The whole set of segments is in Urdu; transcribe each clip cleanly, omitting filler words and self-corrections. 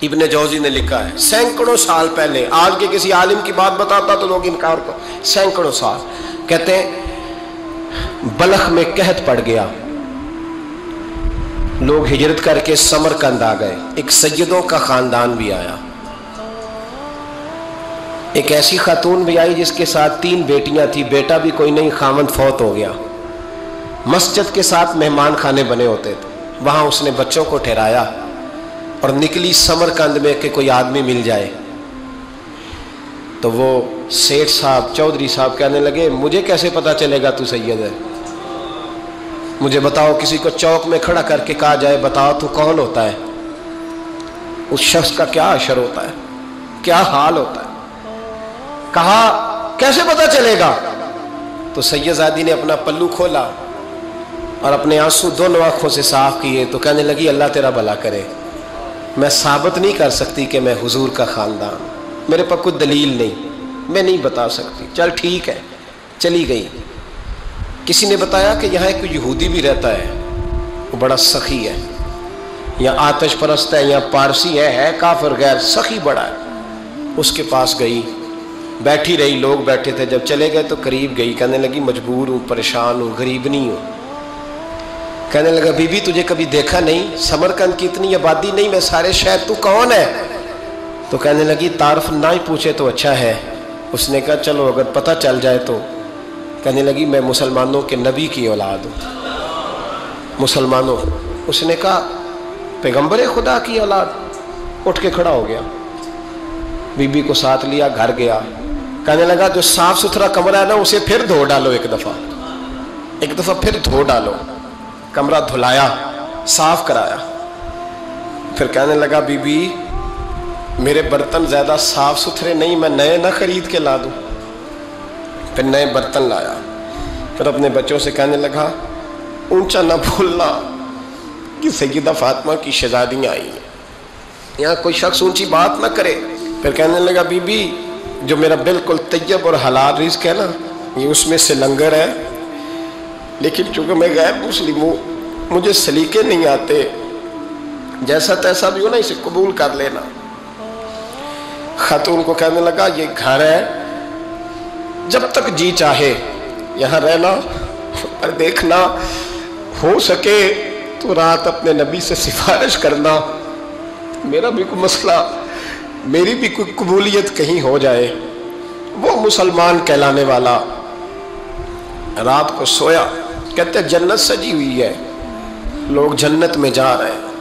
ابن جوزی نے لکھا ہے سینکڑوں سال پہلے، آج کے کسی عالم کی بات بتاتا تو لوگ انکار کو، سینکڑوں سال، کہتے ہیں بلخ میں قحط پڑ گیا، لوگ ہجرت کر کے سمرکند آ گئے، ایک سیدوں کا خاندان بھی آیا، ایک ایسی خاتون بھی آئی جس کے ساتھ 3 بیٹیاں تھی، بیٹا بھی کوئی نہیں، خاوند فوت ہو گیا، مسجد کے ساتھ مہمان خانے بنے ہوتے تھے، وہاں اس نے بچوں کو ٹھہرایا اور نکلی سمرکند میں کہ کوئی آدمی مل جائے، تو وہ سیٹھ صاحب چودھری صاحب کہنے لگے مجھے کیسے پتا چلے گا تو سید ہے، مجھے بتاؤ، کسی کو چوک میں کھڑا کر کے کہا جائے بتاؤ تو کون ہوتا ہے، اس شخص کا کیا اشر ہوتا ہے، کیا حال ہوتا ہے، کہا کیسے پتا چلے گا؟ تو سیدزادی نے اپنا پلو کھولا اور اپنے آنسو دونوں آنکھوں سے صاف کیے تو کہنے لگی اللہ تیرا بھلا کرے، میں ثابت نہیں کر سکتی کہ میں حضور کا خاندان، میرے پاس کوئی دلیل نہیں، میں نہیں بتا سکتی، چل ٹھیک ہے، چلی گئی۔ کسی نے بتایا کہ یہاں ایک یہودی بھی رہتا ہے، وہ بڑا سخی ہے، یا آتش پرست ہے، یا پارسی ہے کافر غیر، سخی بڑا ہے، اس کے پاس گئی، بیٹھی رہی، لوگ بیٹھے تھے، جب چلے گئے تو قریب گئی، کہنے لگی مجبور ہوں، پریشان ہوں، غریب نہیں ہوں، کہنے لگا بی بی تجھے کبھی دیکھا نہیں، سمرکند کی اتنی آبادی نہیں، میں سارے شہر، تو کون ہے؟ تو کہنے لگی تعارف نہ ہی پوچھے تو اچھا ہے۔ اس نے کہا چلو اگر پتہ چل جائے تو، کہنے لگی میں مسلمانوں کے نبی کی اولاد ہوں، مسلمانوں، اس نے کہا پیغمبر خدا کی اولاد، اٹھ کے کھڑا ہو گیا، بی بی کو ساتھ لیا، گھر گیا، کہنے لگا جو صاف ستھرا کمرہ ہے نا اسے پھر دھو ڈالو، ایک دفعہ پھر دھو ڈالو، کمرہ دھلایا، صاف کرایا، پھر کہنے لگا بی بی میرے برتن زیادہ صاف ستھرے نہیں، میں نئے نہ خرید کے لا دوں، پھر نئے برتن لایا، پھر اپنے بچوں سے کہنے لگا اونچا نہ بھولنا کہ سیدہ فاطمہ کی شہزادیاں آئی ہیں، یہاں کوئی شخص اونچی بات نہ کرے۔ پھر کہنے لگا بی بی جو میرا بالکل طیب اور حلال رزق ہے نا، یہ اس میں سے لنگر ہے، لیکن چونکہ میں غیر مسلم ہوں، مجھے سلیقے نہیں آتے، جیسا تیسا بھی ہو نا اسے قبول کر لینا۔ خاتون کو کہنے لگا یہ گھر ہے، جب تک جی چاہے یہاں رہنا، اور دیکھنا ہو سکے تو رات اپنے نبی سے سفارش کرنا، میرا بھی کوئی مسئلہ، میری بھی کوئی قبولیت کہیں ہو جائے۔ وہ مسلمان کہلانے والا رات کو سویا، کہتے جنت سجی ہوئی ہے، لوگ جنت میں جا رہے ہیں،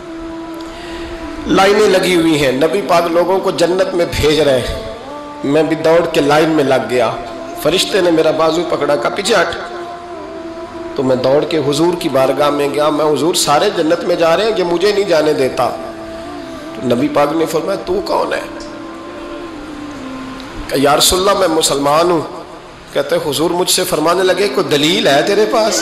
لائنیں لگی ہوئی ہیں، نبی پاک لوگوں کو جنت میں بھیج رہے ہیں، میں بھی دوڑ کے لائن میں لگ گیا، فرشتے نے میرا بازو پکڑا، کہا پیچھے ہٹ، تو میں دوڑ کے حضور کی بارگاہ میں گیا، میں حضور سارے جنت میں جا رہے ہیں، یہ مجھے نہیں جانے دیتا۔ تو نبی پاک نے فرمایا تو کون ہے؟ کہ یا رسول اللہ میں مسلمان ہوں۔ کہتے حضور مجھ سے فرمانے لگے کوئی دلیل ہے تیرے پاس؟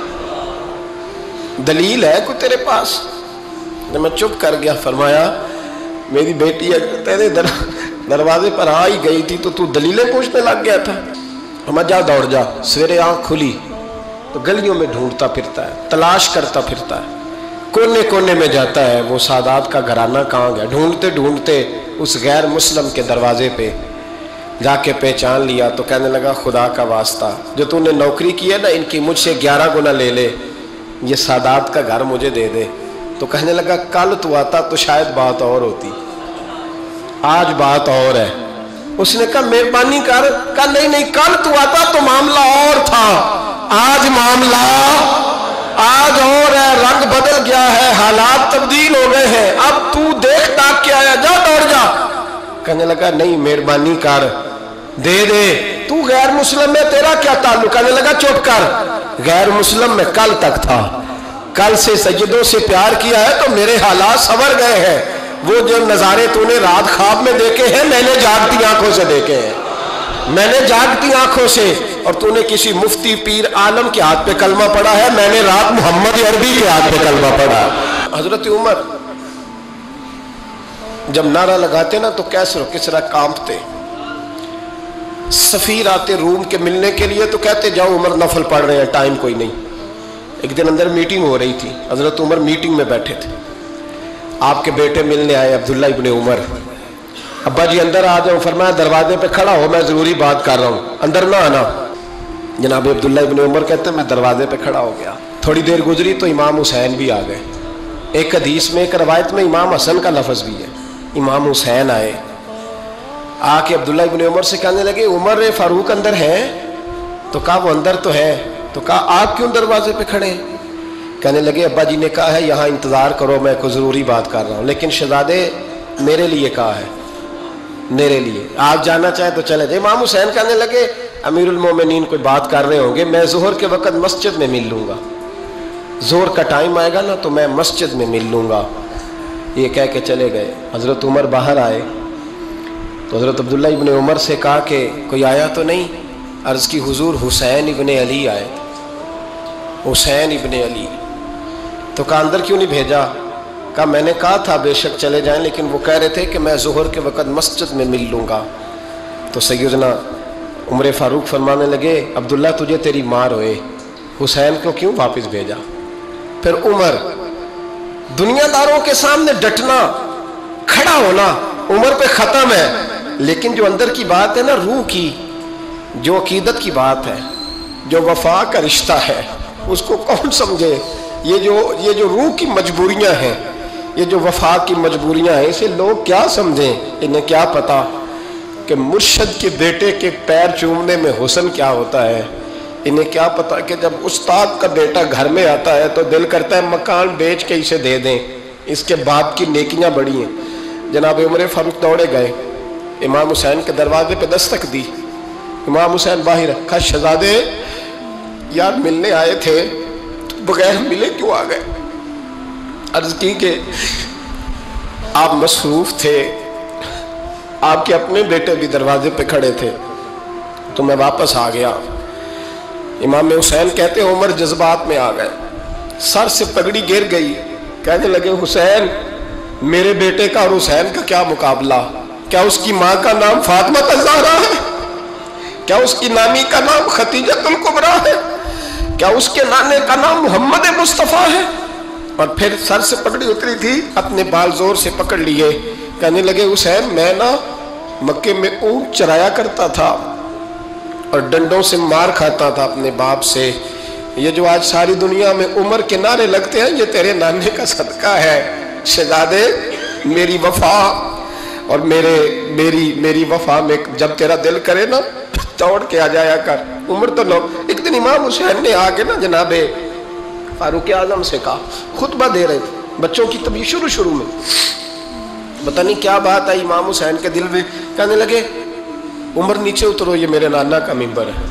دلیل ہے کوئی تیرے پاس؟ میں چپ کر گیا، فرمایا میری بیٹی تیرے دروازے پر آ ہی گئی تھی تو دلیلیں پوچھنے لگ گیا تھا۔ فرمایا جا دوڑ جا، سویرے آنکھ کھلی تو گلیوں میں ڈھونڈتا پھرتا ہے، تلاش کرتا پھرتا ہے، کونے کونے میں جاتا ہے، وہ سادات کا گھرانہ کہاں گیا، ڈھونڈتے ڈھونڈتے اس غیر مسلم کے دروازے پہ جا کے پہچان لیا، تو کہنے لگا خدا کا واسطہ جو تو نے نوکری کی ہے نا ان کی مجھ سے 11 گنا لے لے، یہ سادات کا گھر مجھے دے دے۔ تو کہنے لگا کل تو آتا تو شاید بات اور ہوتی، آج بات اور ہے۔ اس نے کہا مہربانی کر، کہا نہیں کل تو آتا تو معاملہ اور تھا، آج معاملہ آج اور ہے، رنگ بدل گیا ہے، حالات تبدیل ہو گئے ہیں، اب تو دیکھ تاک کے آیا، جا دوڑ جا۔ کہنے لگا نہیں مہربانی کر، دے دے، تو غیر مسلم میں تیرا کیا تعلق؟ کہنے لگا چپ کر، غیر مسلم میں کل تک تھا، کل سے سیدوں سے پیار کیا ہے تو میرے حالات سنور گئے ہیں، وہ جو نظارے تو نے رات خواب میں دیکھے ہیں میں نے جاگتی آنکھوں سے دیکھے ہیں، میں نے جاگتی آنکھوں سے، اور تو نے کسی مفتی پیر عالم کے ہاتھ پہ کلمہ پڑھا ہے، میں نے رات محمد عربی کے ہاتھ پہ کلمہ پڑھا۔ حضرت عمر جب نعرہ لگاتے نا تو کیسر و کسرا کانپتے، سفیر آتے روم کے ملنے کے لیے تو کہتے جاؤ عمر نفل پڑھ رہے ہیں، ٹائم کوئی نہیں۔ ایک دن اندر میٹنگ ہو رہی تھی، حضرت عمر میٹنگ میں بیٹھے تھے، आपके बेटे मिलने आए अब्दुल्ला इब्ने उमर। अब्बा जी अंदर आ जाओ। फरमाया दरवाजे पे खड़ा हो, मैं ज़रूरी बात कर रहा हूँ, अंदर ना आना। जनाब अब्दुल्ला इब्ने उमर कहते मैं दरवाजे पे खड़ा हो गया। थोड़ी देर गुजरी तो इमाम हुसैन भी आ गए। एक हदीस में, एक रवायत में इमाम हसन का लफ्ज़ भी है। इमाम हुसैन आए, आके अब्दुल्ला इब्ने उमर से कहने लगे उमर फारूक अंदर है? तो कहा वो अंदर तो है। तो कहा आप क्यों दरवाजे पे खड़े हैं? कहने लगे अब्बा जी ने कहा है यहाँ इंतज़ार करो, मैं कोई ज़रूरी बात कर रहा हूँ, लेकिन शहज़ादे मेरे लिए कहा है, मेरे लिए, आप जाना चाहे तो चले जाए। इमाम हुसैन कहने लगे अमीरुल मोमिनीन कोई बात कर रहे होंगे, मैं ज़ोहर के वक़्त मस्जिद में मिल लूँगा, ज़ोहर का टाइम आएगा ना तो मैं मस्जिद में मिल लूँगा। ये कह के चले गए। हज़रत उमर बाहर आए तो हज़रत अब्दुल्ला इब्ने उमर से कहा कि कोई आया तो नहीं? अर्ज़ की हुजूर हुसैन इब्ने अली आए, हुसैन इब्ने अली। तो कहा अंदर क्यों नहीं भेजा? कहा मैंने कहा था बेशक चले जाएं, लेकिन वो कह रहे थे कि मैं ज़ोहर के वक़्त मस्जिद में मिल लूँगा। तो सैयदना उमर फ़ारूक फरमाने लगे अब्दुल्ला तुझे तेरी माँ रोए, हुसैन को क्यों वापस भेजा? फिर उमर, दुनियादारों के सामने डटना, खड़ा होना उमर पे ख़त्म है, लेकिन जो अंदर की बात है ना, रूह की, जो अकीदत की बात है, जो वफा का रिश्ता है, उसको कौन समझे? ये जो रूह की मजबूरियां हैं, ये जो वफा की मजबूरियां हैं, इसे लोग क्या समझें? इन्हें क्या पता कि मुर्शद के बेटे के पैर चूमने में हुस्न क्या होता है? इन्हें क्या पता कि जब उस्ताद का बेटा घर में आता है तो दिल करता है मकान बेच के इसे दे दें, इसके बाप की नेकियां बड़ी हैं। जनाब उमर फारूक दौड़े गए, इमाम हुसैन के दरवाजे पे दस्तक दी। इमाम हुसैन बाहर रखा, शहजादे यार मिलने आए थे तो बगैर मिले क्यों आ गए? अर्ज की कि आप मसरूफ थे, आपके अपने बेटे भी दरवाजे पे खड़े थे, तो मैं वापस आ गया। इमाम हुसैन कहते उमर जज्बात में आ गए, सर से पगड़ी गिर गई, कहने लगे हुसैन मेरे बेटे का और हुसैन का क्या मुकाबला? क्या उसकी माँ का नाम फातिमा ज़हरा है? क्या उसकी नानी का नाम खतीजतुल कुबरा है? क्या उसके नाने का नाम मोहम्मद मुस्तफ़ा है? और फिर सर से पगड़ी उतरी थी, अपने बाल जोर से पकड़ लिए, कहने लगे हुसैन मैं ना मक्के में ऊंट चराया करता था और डंडों से मार खाता था अपने बाप से। ये जो आज सारी दुनिया में उमर के नारे लगते हैं, ये तेरे नाने का सदका है। शहजादे मेरी वफा और मेरी वफा में जब तेरा दिल करे ना दौड़ के आ जाया कर। उमर तो लोग, एक दिन इमाम हुसैन ने आके ना जनाबे फारूक आजम से कहा, खुतबा दे रहे थे बच्चों की, तभी शुरू में पता नहीं क्या बात आई इमाम हुसैन के दिल में, कहने लगे उमर नीचे उतरो, ये मेरे नाना का मिंबर है।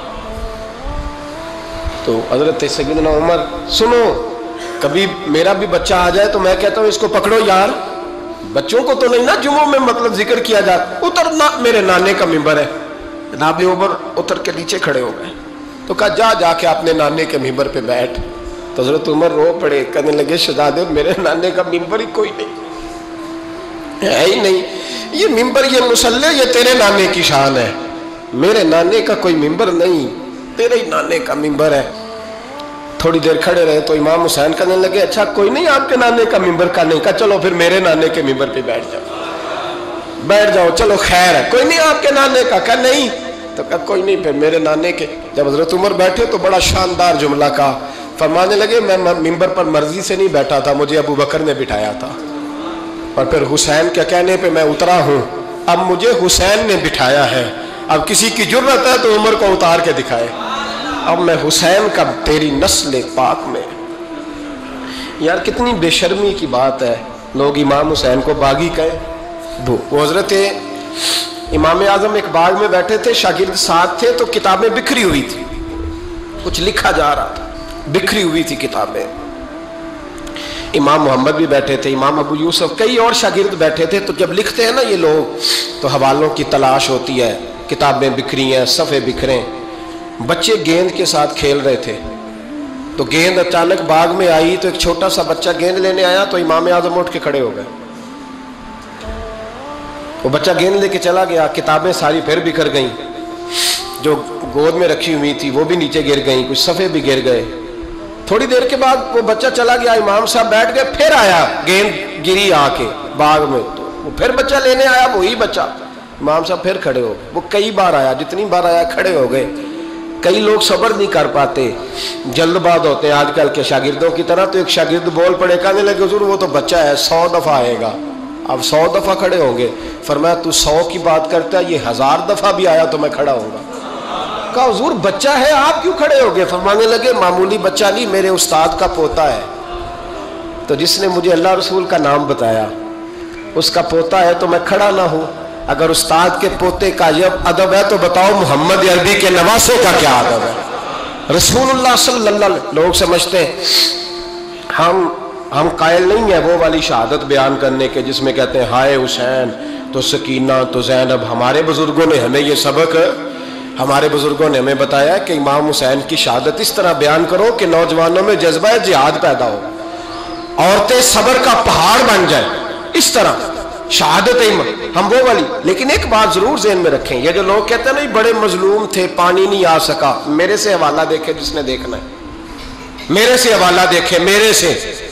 तो हजरत सैयदना उमर, सुनो कभी मेरा भी बच्चा आ जाए तो मैं कहता हूँ इसको पकड़ो यार, बच्चों को तो नहीं ना जुम्मों में मतलब जिक्र किया जाए, उतरना मेरे नाने का मिंबर है। जनाब उमर उतर के नीचे खड़े हो गए, तो कहा जाके अपने नाने के मिंबर पे बैठ। तो हजरत उमर रो पड़े, कहने लगे शहजादे मेरे नाने का मिंबर ही कोई नहीं है ही नहीं, ये मिंबर ये मुसल्ले ये तेरे नाने की शान है, मेरे नाने का कोई मिंबर नहीं, तेरे ही नाने का मिंबर है। थोड़ी देर खड़े रहे तो इमाम हुसैन कहने लगे अच्छा कोई नहीं आपके नाने का मिंबर का नहीं, का चलो फिर मेरे नाने के मिंबर पे बैठ जाओ, चलो खैर है, कोई नहीं आपके नाने का नहीं, तो कहा कोई नहीं फिर मेरे नाने के। जब हजरत उमर बैठे तो बड़ा शानदार जुमला का फरमाने लगे, मैं मिंबर पर मर्जी से नहीं बैठा था, मुझे अबू बकर ने बिठाया था, और फिर हुसैन के कहने पे मैं उतरा हूँ, अब मुझे हुसैन ने बिठाया है, अब किसी की जुर्रत है तो उमर को उतार के दिखाए, अब मैं हुसैन का तेरी नस्ल पाक में। यार कितनी बेशर्मी की बात है, लोग इमाम हुसैन को बागी कहे। वो हजरत इमाम आजम एक बाग में बैठे थे, शागिर्द साथ थे, तो किताबें बिखरी हुई थी, कुछ लिखा जा रहा था, बिखरी हुई थी किताबें। इमाम मोहम्मद भी बैठे थे, इमाम अबू यूसुफ, कई और शागिर्द बैठे थे। तो जब लिखते हैं ना ये लोग तो हवालों की तलाश होती है, किताबें बिखरी हैं, सफ़े बिखरे। बच्चे गेंद के साथ खेल रहे थे, तो गेंद अचानक बाग में आई, तो एक छोटा सा बच्चा गेंद लेने आया, तो इमाम आजम उठ के खड़े हो गए। वो बच्चा गेंद लेके चला गया, किताबें सारी फिर बिखर गईं, जो गोद में रखी हुई थी वो भी नीचे गिर गईं, कुछ सफ़े भी गिर गए। تھوڑی دیر کے بعد وہ بچہ چلا گیا، امام صاحب بیٹھ گئے، پھر آیا، گیند گری آ کے باغ میں، تو وہ پھر بچہ لینے آیا، وہی بچہ، امام صاحب پھر کھڑے ہو گئے، وہ کئی بار آیا، جتنی بار آیا کھڑے ہو گئے۔ کئی لوگ صبر نہیں کر پاتے، جلد باز ہوتے ہیں آج کل کے شاگردوں کی طرح، تو ایک شاگرد بول پڑے، کہنے لگے حضور وہ تو بچہ ہے 100 دفعہ آئے گا، اب 100 دفعہ کھڑے ہوں گے۔ فرمایا تو 100 کی بات کرتا ہے، یہ 1000 دفعہ بھی آیا تو میں کھڑا ہوں گا۔ کہا حضور بچہ ہے آپ کیوں کھڑے ہو گئے؟ فرمانے لگے معمولی بچہ نہیں، میرے استاد کا پوتا ہے، تو جس نے مجھے اللہ رسول کا نام بتایا اس کا پوتا ہے تو میں کھڑا نہ ہوں۔ اگر استاد کے پوتے کا یہ ادب ہے تو بتاؤ محمد عربی کے نواسے کا کیا ادب ہے؟ رسول اللہ صلی اللہ علیہ وسلم، لوگ سمجھتے ہیں ہم قائل نہیں ہیں وہ والی شہادت بیان کرنے کے جس میں کہتے ہیں ہائے حسین تو سکینہ تو زینب۔ ہمارے بزرگوں نے ہمیں یہ سبق، ہمارے بزرگوں نے ہمیں بتایا کہ امام حسین کی شہادت اس طرح بیان کرو کہ نوجوانوں میں جذبہ جہاد پیدا ہو، عورتیں صبر کا پہاڑ بن جائیں، اس طرح شہادت ہم وہ والی۔ لیکن ایک بات ضرور ذہن میں رکھیں، یہ جو لوگ کہتے ہیں نہیں بڑے مظلوم تھے پانی نہیں آ سکا، میرے سے حوالہ دیکھے جس نے دیکھنا ہے، میرے سے حوالہ دیکھے، میرے سے۔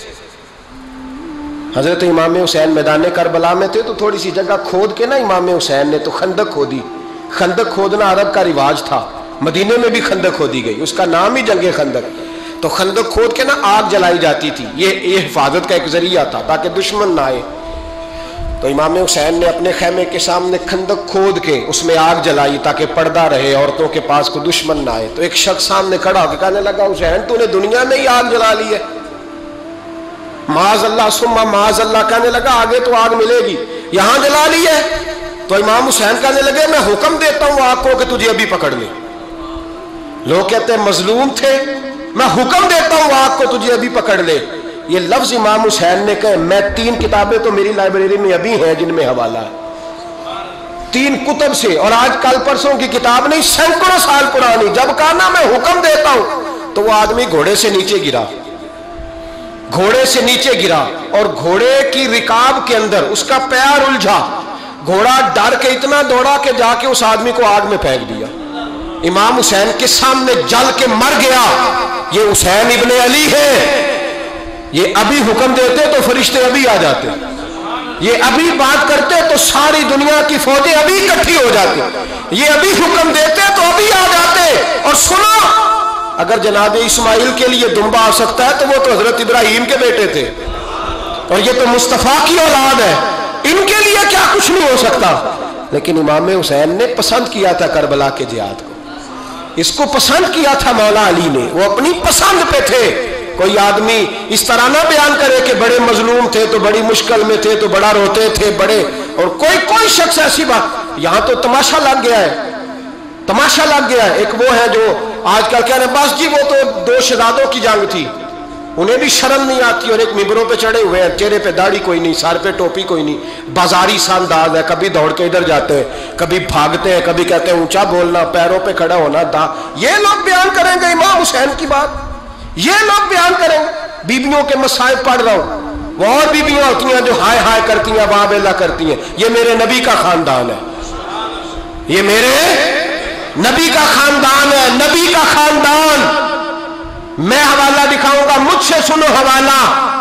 حضرت امام حسین میدان کربلا میں تھے تو تھوڑی سی جگہ کھود کے نا امام حسین نے تو خندق کھودی۔ خندق کھودنا عرب کا رواج تھا، مدینے میں بھی خندق کھودی گئی، اس کا نام ہی جنگ خندق۔ تو خندق کھود کے نا آگ جلائی جاتی تھی، یہ حفاظت کا ایک ذریعہ تھا تاکہ دشمن نہ آئے۔ تو امام حسین نے اپنے خیمے کے سامنے خندق کھود کے اس میں آگ جلائی تاکہ پردہ رہے، عورتوں کے پاس کوئی دشمن نہ آئے۔ تو ایک شخص سامنے کھڑا ہو کے کہنے لگا حسین تو نے دنیا میں ہی آگ جلا لی ہے، معاذ اللہ ثم معاذ اللہ۔ کہنے لگا آگے تو آگ ملے گی، یہاں جلا لی ہے۔ تو امام حسین کہنے لگے میں حکم دیتا ہوں آگ کو کہ تجھے ابھی پکڑ لے۔ لوگ کہتے ہیں مظلوم تھے، میں حکم دیتا ہوں آگ کو تجھے ابھی پکڑ لے۔ یہ لفظ امام حسین نے کہے، میں 3 کتابیں تو میری لائبریری میں ابھی ہیں جن میں حوالہ ہے، 3 کتب سے، اور آج کل پرسوں کی کتاب نہیں، سینکڑوں سال پرانی۔ جب کہا نا میں حکم دیتا ہوں تو وہ آدمی گھوڑے سے نیچے گرا، گھوڑے سے نیچے گرا، اور گھوڑے کی رکاب کے اندر اس کا پیر الجھا، گھوڑا ڈر کے اتنا دوڑا کہ جا کے اس آدمی کو آگ میں پھینک دیا۔ امام حسین کے سامنے جل کے مر گیا۔ یہ حسین ابن علی ہے، یہ ابھی حکم دیتے تو فرشتے ابھی آ جاتے، یہ ابھی بات کرتے تو ساری دنیا کی فوجیں ابھی اکٹھی ہو جاتی، یہ ابھی حکم دیتے تو ابھی آ جاتے۔ اور سنو، اگر جناب اسماعیل کے لیے دمبا آ سکتا ہے تو وہ تو حضرت ابراہیم کے بیٹے تھے، اور یہ تو مصطفیٰ کی اولاد ہے، ان کے لیے کیا کچھ نہیں ہو سکتا۔ لیکن امام حسین نے پسند کیا تھا کربلا کے جہاد کو، اس کو پسند کیا تھا مولا علی نے، وہ اپنی پسند پہ تھے۔ کوئی آدمی اس طرح نہ بیان کرے کہ بڑے مظلوم تھے تو بڑی مشکل میں تھے تو بڑا روتے تھے بڑے، اور کوئی شخص ایسی بات، یہاں تو تماشا لگ گیا ہے، تماشا لگ گیا ہے۔ ایک وہ ہے جو آج کل کہہ رہے ہیں بس جی وہ تو 2 شہزادوں کی جنگ تھی، انہیں بھی شرم نہیں آتی، اور ایک ممبروں پہ چڑھے ہوئے ہیں، چہرے پہ داڑھی کوئی نہیں، سر پہ ٹوپی کوئی نہیں، بازاری سا انداز ہے، کبھی دوڑ کے ادھر جاتے ہیں، کبھی بھاگتے ہیں، کبھی کہتے ہیں اونچا بولنا، پیروں پہ کھڑا ہونا، یہ لوگ بیان کریں گے امام حسین کی بات، یہ لوگ بیان کریں گے۔ بیبیوں کے مصائب پڑھ رہا ہوں، وہ اور بیبیاں ہوتی ہیں جو ہائے ہائے کرتی ہیں، واہ بیلا کرتی ہیں، یہ میرے نبی کا خاندان ہے، یہ میرے نبی کا خاندان ہے، نبی کا خاندان۔ میں حوالہ دکھاؤں گا، مجھ سے سنو حوالہ۔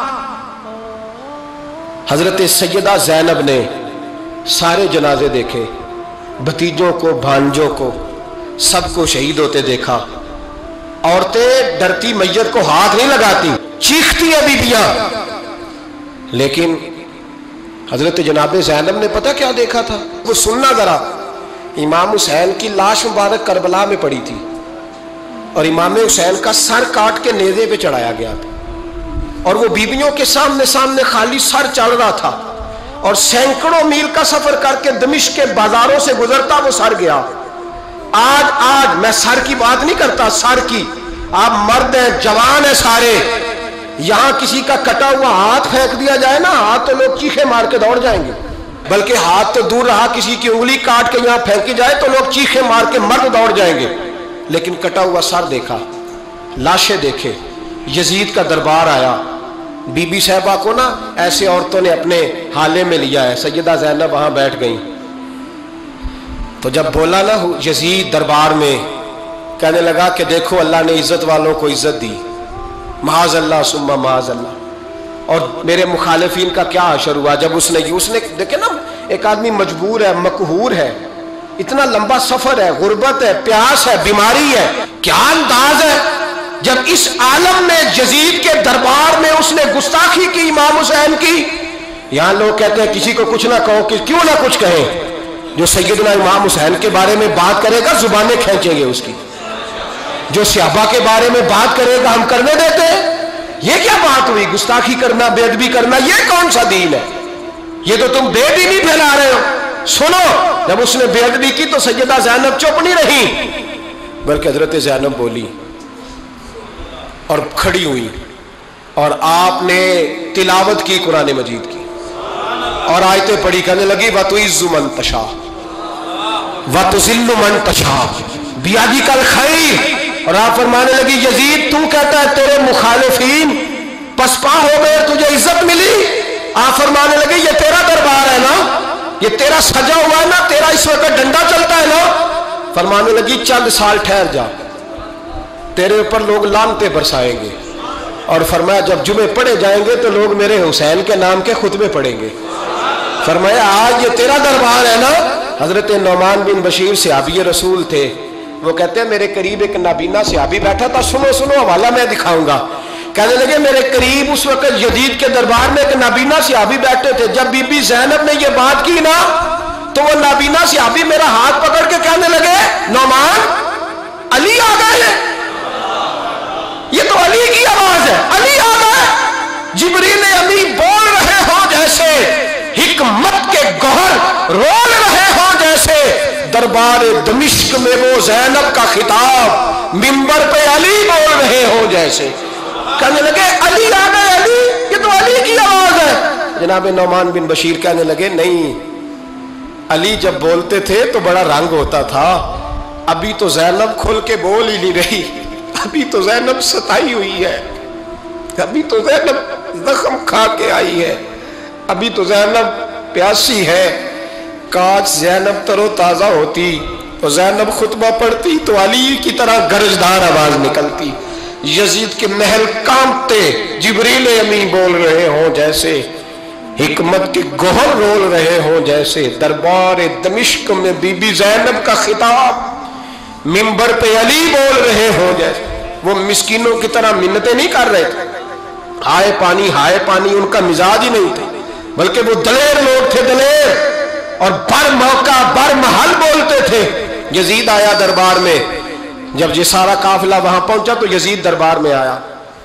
حضرت سیدہ زینب نے سارے جنازے دیکھے، بھتیجوں کو، بھانجوں کو، سب کو شہید ہوتے دیکھا۔ عورتیں ڈرتی میت کو ہاتھ نہیں لگاتی، چیختی ہیں بیبیاں، لیکن حضرت جناب زینب نے پتہ کیا دیکھا تھا؟ وہ سننا ذرا۔ امام حسین کی لاش مبارک کربلا میں پڑی تھی، اور امام حسین کا سر کاٹ کے نیزے پہ چڑھایا گیا تھا، اور وہ بیبیوں کے سامنے خالی سر چڑھ رہا تھا، اور سینکڑوں میل کا سفر کر کے دمشق کے بازاروں سے گزرتا وہ سر گیا۔ آج میں سر کی بات نہیں کرتا، سر کی، آپ مرد ہیں، جوان ہیں سارے، یہاں کسی کا کٹا ہوا ہاتھ پھینک دیا جائے نا، ہاتھ تو لوگ چیخے مار کے دوڑ جائیں گے، بلکہ ہاتھ تو دور رہا، کسی کی انگلی کاٹ کے یہاں پھینکی جائے تو لوگ چیخے مار کے مرد دوڑ جائیں گے۔ لیکن کٹا ہوا سر دیکھا، لاشیں دیکھے، یزید کا دربار آیا، بی بی صاحبہ کو نا ایسے عورتوں نے اپنے حالے میں لیا ہے، سیدہ زینب وہاں بیٹھ گئیں، تو جب بولا نا یزید دربار میں، کہنے لگا کہ دیکھو اللہ نے عزت والوں کو عزت دی، معاذ اللہ ثم معاذ اللہ۔ اور میرے مخالفین کا کیا حشر ہوا جب اس نے دیکھیں نا، ایک آدمی مجبور ہے، مقہور ہے، اتنا لمبا سفر ہے، غربت ہے، پیاس ہے، بیماری ہے، کیا انداز ہے جب اس عالم میں یزید کے دربار میں اس نے گستاخی کی امام حسین کی۔ یہاں لوگ کہتے ہیں کسی کو کچھ نہ کہو، کیوں نہ کچھ کہیں، جو سیدنا امام حسین کے بارے میں بات کرے گا زبانیں کھینچیں گے اس کی، جو صحابہ کے بارے میں بات کرے گا ہم کرنے دیتے ہیں۔ یہ کیا بات ہوئی؟ گستاخی کرنا، بے ادبی کرنا، یہ کون سا دین ہے؟ یہ تو تم بے دینی پھیلا رہے ہو۔ سنو، جب اس نے بے ادبی کی تو سیدہ زینب چپ نہیں رہی، بلکہ حضرت زینب بولی اور کھڑی ہوئی، اور آپ نے تلاوت کی قرآن مجید کی اور آیتیں پڑھی، کہنے لگی وَتُعِزُّ مَن تَشَاءُ وَتُذِلُّ مَن تَشَاءُ بِیَدِکَ الْخَیْرُ۔ اور آپ فرمانے لگی یزید تو کہتا ہے تیرے مخالفین پسپا ہو گئے، تجھے عزت ملی۔ آپ فرمانے لگے یہ تیرا دربار ہے نا، یہ تیرا سجا ہوا ہے نا، تیرا اس وقت ڈنڈا چلتا ہے نا۔ فرمانے لگی چند سال ٹھہر جا، تیرے اوپر لوگ لعنتیں برسائیں گے۔ اور فرمایا جب جمعے پڑھے جائیں گے تو لوگ میرے حسین کے نام کے خطبے پڑھیں گے۔ فرمایا آج یہ تیرا دربار ہے نا۔ حضرت نعمان بن بشیر صحابی رسول تھے، وہ کہتے ہیں میرے قریب ایک نابینا صحابی بیٹھا تھا، سنو حوالہ میں دکھاؤں گا۔ کہنے لگے میرے قریب اس وقت یزید کے دربار میں ایک نابینا صحابی بیٹھے تھے، جب بی بی زینب نے یہ بات کی نا تو وہ نابینا صحابی میرا ہاتھ پکڑ کے کہنے لگے نعمان علی آ گئے ہیں، یہ تو علی کی آواز ہے، علی آ گئے۔ جبریل امی بول رہے ہوں جیسے، حکمت کے گوہر رول رہے ہوں جیسے، دربار دمشق میں وہ زینب کا خطاب منبر پہ علی بول رہے ہوں جیسے۔ کہنے لگے علی آ گئے، علی، یہ تو علی کی آواز ہے۔ جناب نعمان بن بشیر کہنے لگے نہیں، علی جب بولتے تھے تو بڑا رنگ ہوتا تھا، ابھی تو زینب کھل کے بول ہی نہیں رہی، ابھی تو زینب ستائی ہوئی ہے، ابھی تو زینب زخم کھا کے آئی ہے، ابھی تو زینب پیاسی ہے۔ کاش زینب تر و تازہ ہوتی اور زینب خطبہ پڑھتی تو علی کی طرح گرجدار آواز نکلتی، یزید کے محل کانپتے، جبریل امی بول رہے ہوں جیسے، حکمت کے گوہر رول رہے ہوں جیسے، دربار دمشق میں بی بی زینب کا خطاب منبر پہ علی بول رہے ہوں جیسے۔ وہ مسکینوں کی طرح منتیں نہیں کر رہے تھے، ہائے پانی ان کا مزاج ہی نہیں تھا، بلکہ وہ دلیر لوگ تھے، دلیر، اور بر موقع بر محل بولتے تھے۔ یزید آیا دربار میں، جب یہ سارا قافلہ وہاں پہنچا تو یزید دربار میں آیا،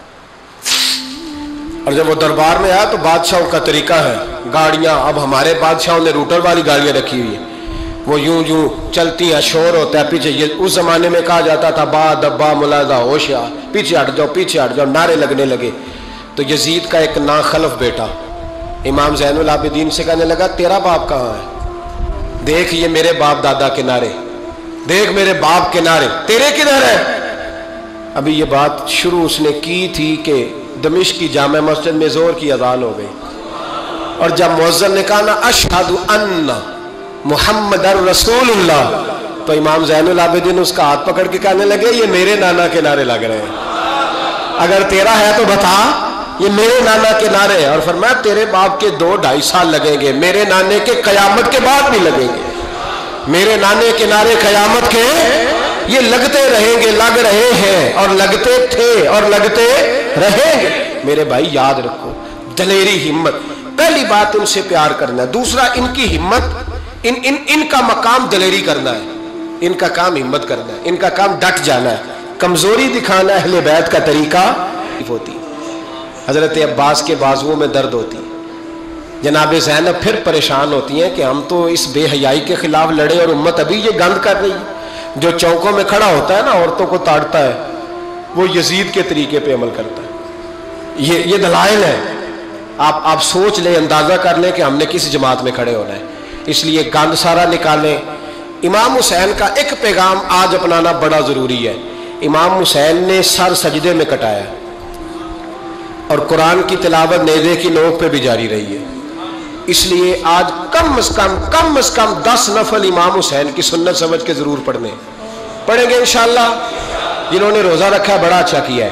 اور جب وہ دربار میں آیا تو بادشاہوں کا طریقہ ہے، گاڑیاں، اب ہمارے بادشاہوں نے روٹر والی گاڑیاں رکھی ہوئی ہیں، وہ یوں چلتی ہیں، شور ہوتا ہے پیچھے۔ اس زمانے میں کہا جاتا تھا با دبا ملاحظہ ہوشیا، پیچھے ہٹ جاؤ، نعرے لگنے لگے۔ تو یزید کا ایک ناخلف بیٹا امام زین العابدین سے کہنے لگا تیرا باپ کہاں ہے؟ دیکھ یہ میرے باپ دادا کے نعرے، دیکھ میرے باپ کے نعرے، تیرے کدھر ہے؟ ابھی یہ بات شروع اس نے کی تھی کہ دمشق کی جامع مسجد میں زور کی اذان ہو گئی، اور جب مؤذن نے کہا نا اشہد ان محمد رسول اللہ، تو امام زین العابدین اس کا ہاتھ پکڑ کے کہنے لگے یہ میرے نانا کے نعرے لگ رہے ہیں، اگر تیرا ہے تو بتا، یہ میرے نانا کے نعرے ہیں۔ اور فرمایا تیرے باپ کے 2-2.5 سال لگیں گے، میرے نانے کے قیامت کے بعد بھی لگیں گے، میرے نانے کے نعرے قیامت کے یہ لگتے رہیں گے، لگ رہے ہیں اور لگتے تھے اور لگتے رہیں گے۔ میرے بھائی یاد رکھو، دلیری، ہمت، پہلی بات ان سے پیار کرنا ہے، دوسرا ان کی ہمت، ان کا مقام دلیری کرنا ہے، ان کا کام ہمت کرنا ہے، ان کا کام ڈٹ جانا ہے، کمزوری دکھانا اہل بیت کا طریقہ ہوتی۔ حضرت عباس کے بازوؤں میں درد ہوتی، جناب زینب پھر پریشان ہوتی ہیں کہ ہم تو اس بے حیائی کے خلاف لڑے اور امت ابھی یہ گند کر رہی ہے۔ جو چوکوں میں کھڑا ہوتا ہے نا عورتوں کو تاڑتا ہے، وہ یزید کے طریقے پہ عمل کرتا ہے۔ یہ دلائل ہے، آپ سوچ لیں، اندازہ کر لیں کہ ہم نے کس جماعت میں کھڑے ہونا ہے۔ اس لیے گند سارا نکالیں۔ امام حسین کا ایک پیغام آج اپنانا بڑا ضروری ہے۔ امام حسین نے سر سجدے میں کٹایا اور قرآن کی تلاوت نیزے کی نوک پہ بھی جاری رہی ہے۔ اس لیے آج کم از کم 10 نفل امام حسین کی سنت سمجھ کے ضرور پڑھیں گے انشاءاللہ۔ جنہوں نے روزہ رکھا ہے بڑا اچھا کیا ہے،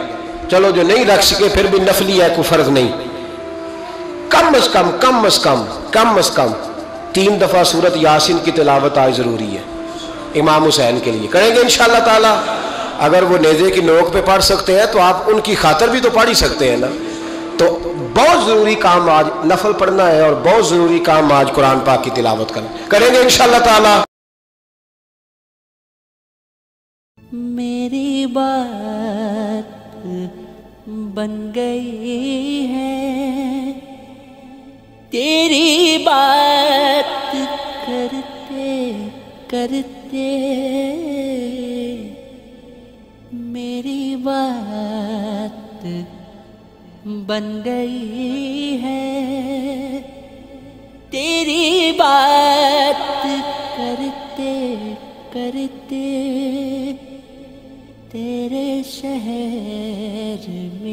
چلو جو نہیں رکھ سکے پھر بھی نفلی ہے، کوئی فرض نہیں، کم از کم 3 دفعہ سورت یاسین کی تلاوت آج ضروری ہے امام حسین کے لیے. کریں گے انشاءاللہ تعالی. اگر وہ نیزے کی نوک پہ پڑھ سکتے ہیں تو آپ ان کی خاطر بھی تو پڑھ ہی سکتے ہیں نا. تو بہت ضروری کام آج نفل پڑھنا ہے، اور بہت ضروری کام آج قرآن پاک کی تلاوت کرنا. کریں گے انشاءاللہ تعالی. میری بات بن گئی ہے، تیری بات کرتے کرتے میری بات بن گئی ہے، تیری بات کرتے کرتے تیرے شہر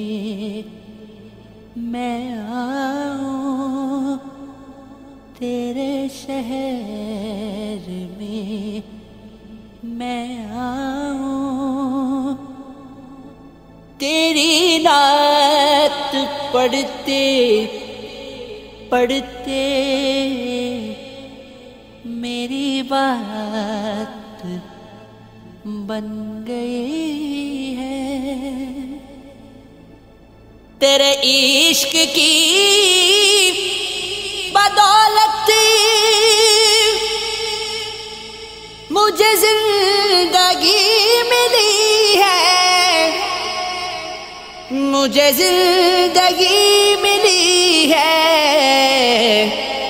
میں آؤں، تیرے شہر میں آؤں، تیری نعت پڑھتے پڑھتے میری بات بن گئی ہے. تیرے عشق کی بدولت مجھے زندگی ملی ہے، مجھے زندگی ملی ہے،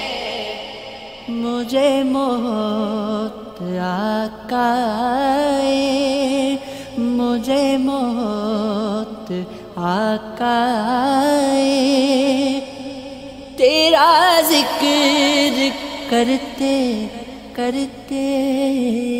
مجھے موت آقا آئے، مجھے موت آقا آئے، تیرا ذکر کرتے کرتے